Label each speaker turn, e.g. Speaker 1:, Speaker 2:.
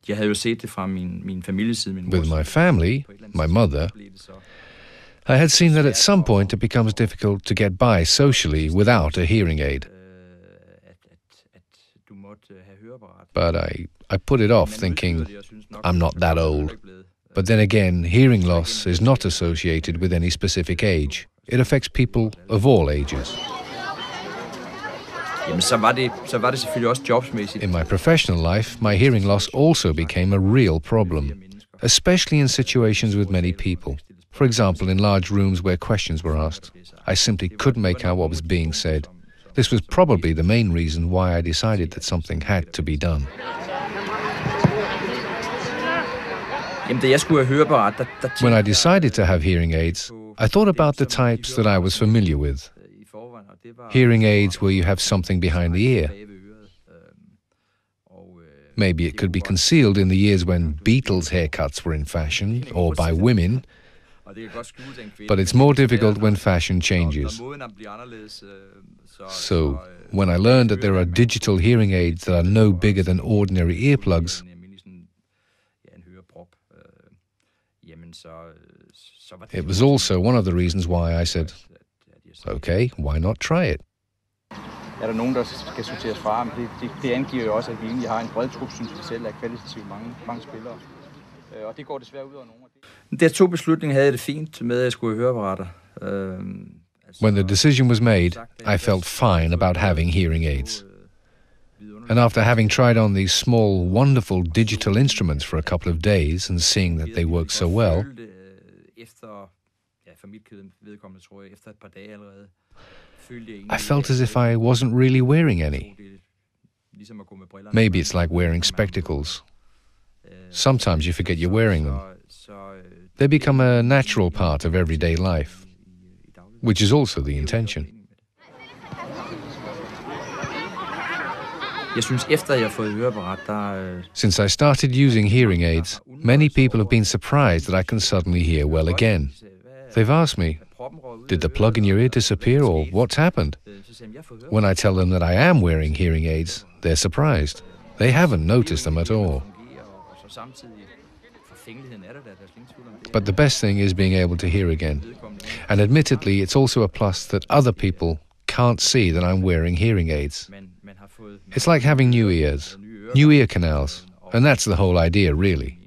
Speaker 1: With my family, my mother, I had seen that at some point it becomes difficult to get by socially without a hearing aid. But I put it off, thinking, I'm not that old. But then again, hearing loss is not associated with any specific age. It affects people of all ages. In my professional life, my hearing loss also became a real problem, especially in situations with many people. For example, in large rooms where questions were asked. I simply couldn't make out what was being said. This was probably the main reason why I decided that something had to be done. When I decided to have hearing aids, I thought about the types that I was familiar with. Hearing aids where you have something behind the ear. Maybe it could be concealed in the years when Beatles haircuts were in fashion, or by women, but it's more difficult when fashion changes. So, when I learned that there are digital hearing aids that are no bigger than ordinary earplugs, it was also one of the reasons why I said, okay, why not try it?
Speaker 2: Der nogen, der skal sorteres fra, men det angiver jo også, at vi egentlig har en bred trup, synes vi selv, af kvalitativt mange spillere. Og det går desværre ud over nogle af de. Der to beslutninger havde det fint med, at jeg skulle have høreapparater.
Speaker 1: When the decision was made, I felt fine about having hearing aids. And after having tried on these small, wonderful digital instruments for a couple of days and seeing that they work so well, I felt as if I wasn't really wearing any. Maybe it's like wearing spectacles. Sometimes you forget you're wearing them. They become a natural part of everyday life, which is also the intention. Since I started using hearing aids, many people have been surprised that I can suddenly hear well again. They've asked me, did the plug in your ear disappear or what's happened? When I tell them that I am wearing hearing aids, they're surprised. They haven't noticed them at all. But the best thing is being able to hear again. And admittedly, it's also a plus that other people can't see that I'm wearing hearing aids. It's like having new ears, new ear canals, and that's the whole idea, really.